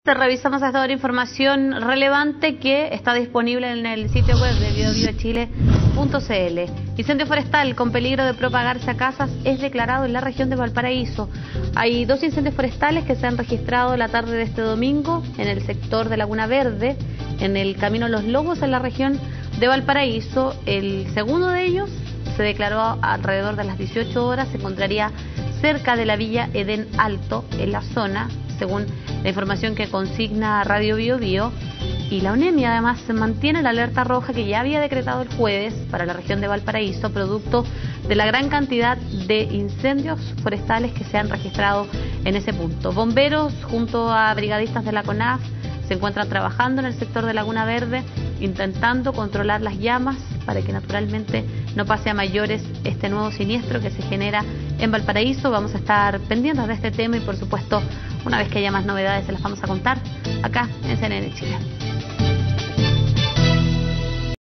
Revisamos hasta ahora información relevante que está disponible en el sitio web de biobiochile.cl. Incendio forestal con peligro de propagarse a casas es declarado en la región de Valparaíso. Hay 2 incendios forestales que se han registrado la tarde de este domingo en el sector de Laguna Verde, en el Camino Los Lobos, en la región de Valparaíso. El segundo de ellos se declaró alrededor de las 18 horas, se encontraría cerca de la Villa Edén Alto, en la zona, según la información que consigna Radio Bio Bio. Y la UNEMI además se mantiene la alerta roja que ya había decretado el jueves para la región de Valparaíso, producto de la gran cantidad de incendios forestales que se han registrado en ese punto. Bomberos junto a brigadistas de la CONAF se encuentran trabajando en el sector de Laguna Verde, intentando controlar las llamas para que naturalmente no pase a mayores este nuevo siniestro que se genera en Valparaíso. Vamos a estar pendientes de este tema y por supuesto, una vez que haya más novedades se las vamos a contar acá en CNN Chile.